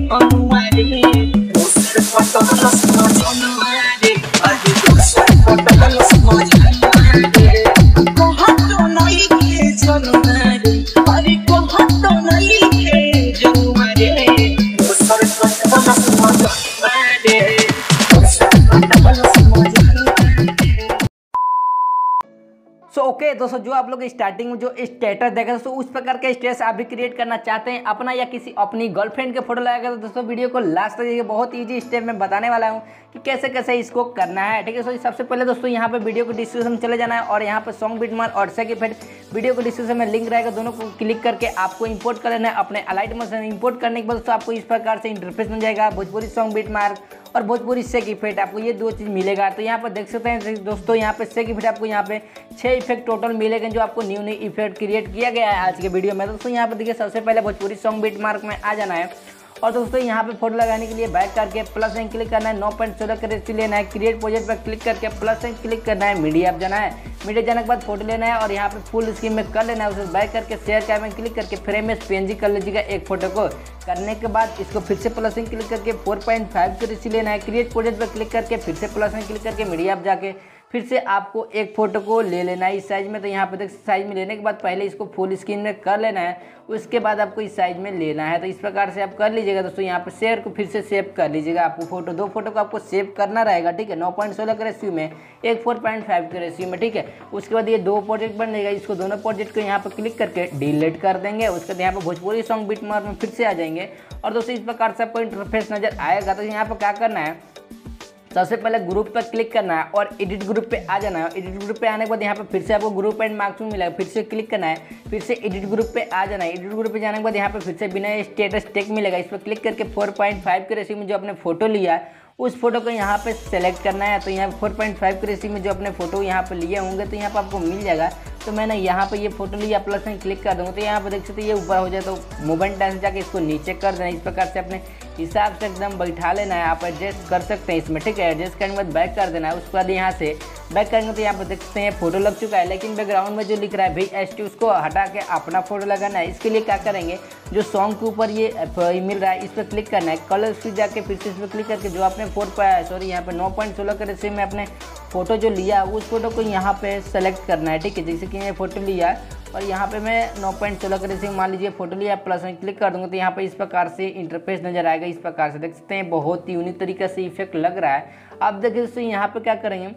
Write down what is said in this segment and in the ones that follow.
Okay दोस्तों, जो आप लोग स्टार्टिंग में जो स्टेटस देखा दोस्तों, उस प्रकार का स्टेटस आप भी क्रिएट करना चाहते हैं अपना या किसी अपनी गर्लफ्रेंड के फोटो लगाकर, तो दोस्तों वीडियो को लास्ट तक देखिए। बहुत इजी स्टेप में बताने वाला हूं कि कैसे कैसे इसको करना है, ठीक है। सो सबसे पहले दोस्तों यहाँ पे वीडियो को डिस्क्रिप्शन में चले जाना है और यहाँ पे सॉन्ग बिटमार्क और सेकंड वीडियो को डिस्क्रिप्शन में लिंक रहेगा, दोनों को क्लिक करके आपको इंपोर्ट कर लेना है अपने अलाइट मोशन। इंपोर्ट करने के बाद दोस्तों आपको इस प्रकार से इंटरफेस मिल जाएगा, भोजपुरी सॉन्ग बिटमार्क और भोजपुरी सेक इफेक्ट, आपको ये दो चीज़ मिलेगा। तो यहाँ पर देख सकते हैं दोस्तों, यहाँ पे सेक इफेक्ट आपको यहाँ पे 6 इफेक्ट टोटल मिलेंगे जो आपको न्यू इफेक्ट क्रिएट किया गया है आज के वीडियो में। दोस्तों यहाँ पर देखिए, सबसे पहले भोजपुरी सॉन्ग बिटमार्क में आ जाना है और दोस्तों यहाँ पे फोटो लगाने के लिए बैक करके प्लस साइन क्लिक करना है, 9.16 का रेशियो लेना है, क्रिएट प्रोजेक्ट पर क्लिक करके प्लस साइन क्लिक करना है, मीडिया आप जाना है, मीडिया जाने के बाद फोटो लेना है और यहाँ पे फुल स्क्रीन में कर लेना है। उसे बैक करके शेयर कैम में क्लिक करके फ्रेम में पीएनजी कर लीजिएगा एक फोटो को। करने के बाद इसको फिर से प्लस साइन क्लिक करके 4.5 का रेशियो लेना है, क्रिएट प्रोजेक्ट पर क्लिक करके फिर से प्लस साइन क्लिक करके मीडिया आप जाके फिर से आपको एक फोटो को ले लेना है इस साइज में। तो यहाँ पे देख साइज में लेने के बाद पहले इसको फुल स्क्रीन में कर लेना है, उसके बाद आपको इस साइज में लेना है। तो इस प्रकार से आप कर लीजिएगा दोस्तों। यहाँ पे शेयर को फिर से सेव कर लीजिएगा, आपको फोटो 2 फोटो को आपको सेव करना रहेगा, ठीक है। 9.16 के रेशियो में, एक 4.5 के रेशियो में, ठीक है। उसके बाद ये 2 प्रोजेक्ट बन जाएगा, इसको दोनों प्रोजेक्ट को यहाँ पर क्लिक करके डिलीट कर देंगे। उसके बाद यहाँ पर भोजपुरी सॉन्ग बिटमार्क में फिर से आ जाएंगे और दोस्तों इस प्रकार से आपको इंटरफेस नजर आएगा। तो यहाँ पर क्या करना है, सबसे पहले ग्रुप पर क्लिक करना है और एडिट ग्रुप पे आ जाना है। एडिट ग्रुप पे आने के बाद यहाँ पे फिर से आपको ग्रुप एंड मार्क्स में मिलेगा, फिर से क्लिक करना है, फिर से एडिट ग्रुप पे आ जाना है। एडिट ग्रुप पे जाने के बाद यहाँ पे फिर से बिना स्टेटस टेक मिलेगा, इस पर क्लिक करके 4.5 के रेशियो में जो आपने फोटो लिया है उस फोटो को यहाँ पे सेलेक्ट करना है। तो यहाँ 4.5 के रेशियो में जो अपने फोटो यहाँ पे लिए होंगे तो यहाँ पे आपको मिल जाएगा। तो मैंने यहाँ पे ये फोटो लिया, प्लस में क्लिक कर दूँगा तो यहाँ पे देख सकते ये ऊपर हो जाए, तो मूवमेंट डांस जाके इसको नीचे कर देना। इस प्रकार से अपने हिसाब से एकदम बैठा लेना है, आप एडजस्ट कर सकते हैं इसमें, ठीक है। एडजस्ट करने के बाद बैक कर देना है। उसके बाद यहाँ से बैक करेंगे तो यहाँ पर देख सकते हैं फोटो लग चुका है, लेकिन बैकग्राउंड में जो लिख रहा है VST उसको हटा के अपना फोटो लगाना है। इसके लिए क्या करेंगे, जो सॉन्ग के ऊपर ये मिल रहा है इस पर क्लिक करना है, कलर से जाके फिर से इस पर क्लिक करके जो आपने यहाँ पे 9.16 के रेशियो में अपने फोटो जो लिया उस फोटो को यहाँ पे सेलेक्ट करना है, ठीक है। जैसे कि ये फोटो लिया और यहाँ पे मैं 9.16 के रेशियो मान लीजिए फोटो लिया, प्लस में क्लिक कर दूंगा तो यहाँ पे इस प्रकार से इंटरफेस नजर आएगा। इस प्रकार से देख सकते हैं बहुत ही यूनिक तरीके से इफेक्ट लग रहा है। अब देखिए दोस्तों यहाँ पे क्या करेंगे,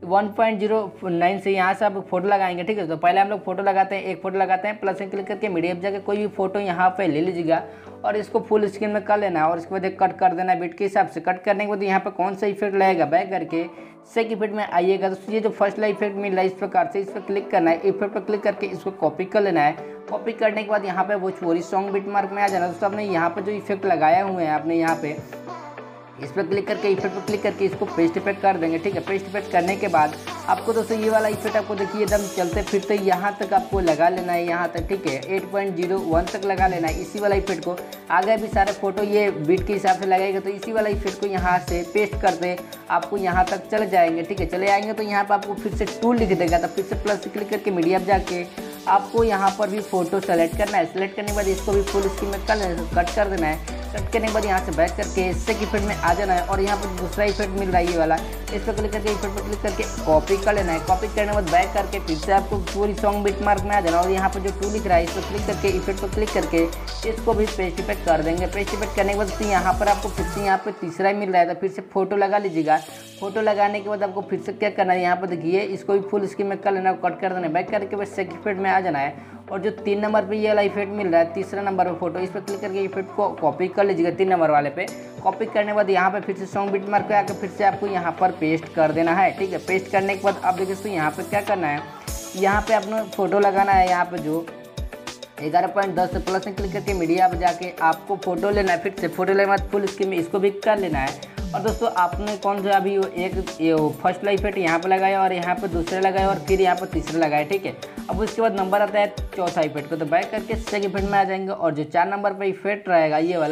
1.09 से यहाँ से आप फोटो लगाएंगे, ठीक है। तो पहले हम लोग फोटो लगाते हैं, एक फोटो लगाते हैं, प्लस में क्लिक करके मीडिया जाके कोई भी फोटो यहाँ पे ले लीजिएगा और इसको फुल स्क्रीन में कर लेना है और इसके बाद कट कर देना है बीट के हिसाब से। कट करने के बाद यहाँ पे कौन सा इफेक्ट लगेगा, बैक करके सेक इफेक्ट में आइएगा। तो ये जो फर्स्ट वाला इफेक्ट मिल रहा है इस प्रकार से इस पर क्लिक करना है, इफेक्ट पर क्लिक करके इसको कॉपी कर लेना है। कॉपी करने के बाद यहाँ पे भोजपुरी सॉन्ग बिटमार्क में आ जाना। दोस्तों आपने यहाँ पे जो इफेक्ट लगाए हुए हैं आपने यहाँ पे इस पर क्लिक करके इफेक्ट पर क्लिक करके इसको पेस्ट इफेक्ट कर देंगे, ठीक है। पेस्ट इफेक्ट करने के बाद आपको दोस्तों ये वाला इफेक्ट आपको देखिए एकदम चलते फिरते यहाँ तक आपको लगा लेना है, यहाँ तक, ठीक है। 8.01 तक लगा लेना है इसी वाला इफेक्ट को। आगे भी सारे फोटो ये बीट के हिसाब से लगाएगा तो इसी वाला इफेक्ट को यहाँ से पेस्ट करते आपको यहाँ तक चले जाएंगे, ठीक है। चले आएंगे तो यहाँ पर आपको फिर से 2 लिख देगा, तो फिर से प्लस से क्लिक करके मीडिया जाके आपको यहाँ पर भी फोटो सेलेक्ट करना है। सेलेक्ट करने के बाद इसको भी फुल स्क्रीन में कर लेना है, कट कर देना है। कट करने के बाद यहाँ से बैक करके सेक इफेक्ट में आ जाना है और यहाँ पर दूसरा इफेक्ट मिल रहा है ये वाला, इस पर क्लिक करके इफेक्ट पर क्लिक करके कॉपी कर लेना है। कॉपी करने के बाद बैक करके फिर से आपको पूरी सॉन्ग बिटमार्क में आ जाना और यहाँ पर जो 2 लिख रहा है इस पर क्लिक करके इफेक्ट पर क्लिक करके इसको भी पेस्ट इफेक्ट कर देंगे। पेस्ट इफेक्ट करने के बाद यहाँ पर आपको फिर से यहाँ पर तीसरा ही मिल रहा है, तो फिर से फोटो लगा लीजिएगा। फोटो लगाने के बाद आपको फिर से क्या करना है, यहाँ पर देखिए इसको भी फुल स्क्रीन में कर लेना, कट कर देना है। बैक करके बाद सेक इफेक्ट में आ जाना है और जो 3 नंबर पे ये वाला इफेक्ट मिल रहा है, तीसरा नंबर पे फोटो, इस पर क्लिक करके इफेक्ट को कॉपी कर लीजिएगा 3 नंबर वाले पे। कॉपी करने के बाद यहाँ पे फिर से सॉन्ग बिटमार्क पे आकर फिर से आपको यहाँ पर पेस्ट कर देना है, ठीक है। पेस्ट करने के बाद आप देखिए तो यहाँ पे क्या करना है, यहाँ पे अपना फोटो लगाना है। यहाँ पे जो 11.10 से प्लस में क्लिक करके मीडिया पर जाके आपको फोटो लेना है। फिर से फोटो लेने के बाद फुल स्क्रीन में इसको भी कर लेना है। और दोस्तों आपने कौन सा अभी एक फर्स्ट वाला इफेक्ट यहाँ पे लगाया और यहाँ पे दूसरा लगाया और फिर यहाँ पर तीसरा लगाया, ठीक है। अब उसके बाद नंबर आता है चौथा इफेक्ट को, तो बैक करके सेकंड इफेक्ट में आ जाएंगे और जो 4 नंबर पे इफेक्ट रहेगा ये वाला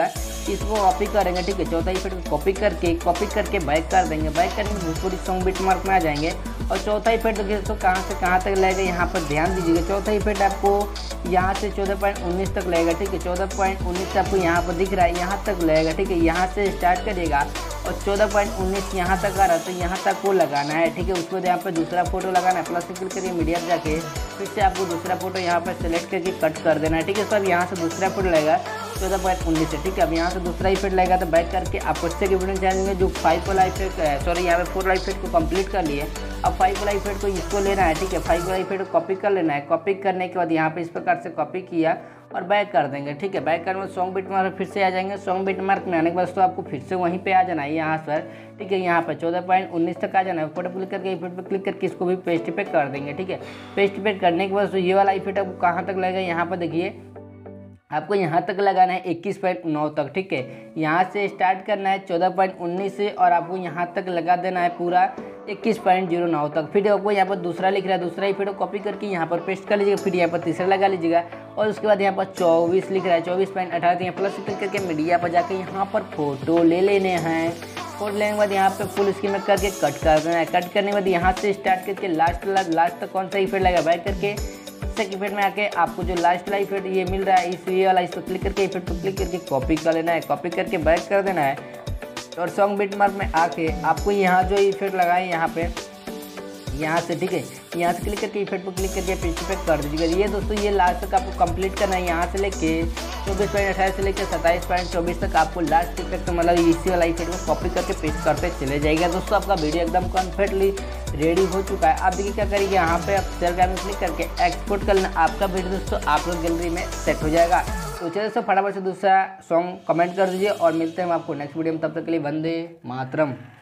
इसको कॉपी करेंगे, ठीक है। चौथा इफेक्ट को कॉपी करके बैक कर देंगे। बैक करने के पूरी सॉन्ग बिट मार्क में आ जाएंगे। और चौथा इफेक्ट देखिए दोस्तों कहाँ से कहाँ तक लगेगा, यहाँ पर ध्यान दीजिएगा। चौथा इफेक्ट आपको यहाँ से 14.19 तक लगेगा, ठीक है। 14.19 आपको यहाँ पर दिख रहा है, यहाँ तक लगेगा, ठीक है। यहाँ से स्टार्ट करिएगा और 14.19 यहाँ तक आ रहा है, तो यहाँ तक को लगाना है, ठीक है। उसके बाद यहाँ पर दूसरा फोटो लगाना है, प्लस क्लिक करिए मीडिया पर जाके, फिर से आपको दूसरा फोटो यहाँ पर सेलेक्ट करके कट कर देना है, ठीक है। सब यहाँ से दूसरा फोटो लगेगा 14.19 से, ठीक है। अब यहाँ से दूसरा इफेक्ट लगेगा, तो बैक करके आप उससे के वीडियो जाएंगे जो 5 वाला इफेक्ट है, सॉरी यहाँ पे 4 वाला इफेक्ट को कंप्लीट कर लिए। अब 5 वाला इफेक्ट को इसको लेना है, ठीक है। 5 वाला इफेक्ट को कॉपी कर लेना है। कॉपी करने के बाद यहाँ पे इस प्रकार से कॉपी किया और बैक कर देंगे, ठीक है। बैक करने में सॉन्ग बिट मार्क फिर से आ जाएंगे। सॉन्ग बिट मार्क में आने के बाद तो आपको फिर से वहीं पे आ जाना है, यहाँ पर, ठीक है। यहाँ पर 14.19 तक आ जाना है। फोटो क्लिक करके इफेक्ट पर क्लिक करके इसको भी पेस्ट पे कर देंगे, ठीक है। पेस्ट पे करने के बाद तो ये वाला इफेक्ट आपको कहाँ तक लगेगा, यहाँ पर देखिए आपको यहाँ तक लगाना है 21.9 तक, ठीक है। यहाँ से स्टार्ट करना है 14.19 से और आपको यहाँ तक लगा देना है पूरा 21.09 तक। फिर आपको यहाँ पर दूसरा लिख रहा है, दूसरा इफेक्ट को कॉपी करके यहाँ पर पेस्ट कर लीजिएगा। फिर यहाँ पर तीसरा लगा लीजिएगा और उसके बाद यहाँ पर 24 लिख रहा है, 24.18 यहाँ प्लस क्लिक करके मीडिया पर जाकर यहाँ पर फोटो ले लेने हैं। फोटो लेने के बाद यहाँ पे फुल स्क्रीन में करके कट कर देना है। कट करने के बाद यहाँ से स्टार्ट करके लास्ट तक कौन सा इफेक्ट लगेगा, बैक करके सेकंड इफेक्ट में आके आपको जो लास्ट वाला इफेक्ट ये मिल रहा है, इस ये वाला, इस पर क्लिक करके इफेक्ट पर क्लिक करके कॉपी कर लेना है। कॉपी करके बैक कर देना है और सॉन्ग बिट मार्क में आके आपको यहाँ जो इफेक्ट लगाए यहाँ पे, यहाँ से, ठीक है, यहाँ से क्लिक करके इफेक्ट पर क्लिक करके पेस्ट पे कर दीजिएगा। ये दोस्तों ये लास्ट तक आपको कंप्लीट करना है। यहाँ से लेके 24.28 से लेकर 27.24 तक आपको लास्ट इफेक्ट मतलब इसी वाला इफेक्ट को कॉपी करके पेस्ट करते चले जाएगा। दोस्तों आपका वीडियो एकदम कम्प्लीटली रेडी हो चुका है। आप देखिए क्या करिए, यहाँ पे आप शेयर में क्लिक करके एक्सपोर्ट कर लेना। आपका वीडियो दोस्तों आप लोग गैलरी में सेट हो जाएगा। तो चलिए दोस्तों फटाफट से दूसरा सॉन्ग कमेंट कर दीजिए और मिलते हैं हम आपको नेक्स्ट वीडियो में। तब तक के लिए वंदे मातरम।